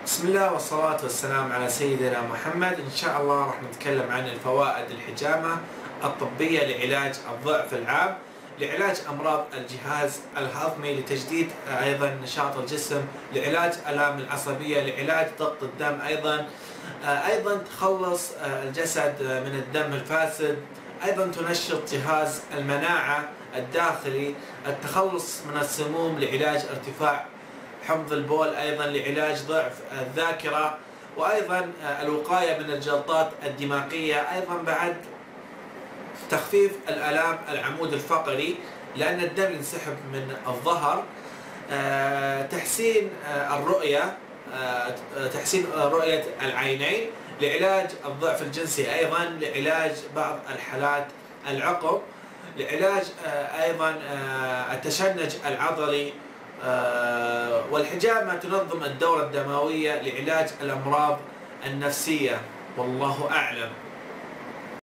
بسم الله والصلاة والسلام على سيدنا محمد. إن شاء الله راح نتكلم عن الفوائد الحجامة الطبية لعلاج الضعف العام، لعلاج أمراض الجهاز الهضمي، لتجديد أيضا نشاط الجسم، لعلاج آلام العصبية، لعلاج ضغط الدم، أيضا تخلص الجسد من الدم الفاسد، أيضا تنشط جهاز المناعة الداخلي، التخلص من السموم، لعلاج ارتفاع حمض البول، أيضا لعلاج ضعف الذاكرة، وأيضا الوقاية من الجلطات الدماغية، أيضا بعد تخفيف الآلام العمود الفقري لأن الدم ينسحب من الظهر، تحسين الرؤية، تحسين رؤية العينين، لعلاج الضعف الجنسي، أيضا لعلاج بعض الحالات العقم، لعلاج أيضا التشنج العضلي، والحجامة تنظم الدورة الدموية، لعلاج الأمراض النفسية. والله أعلم.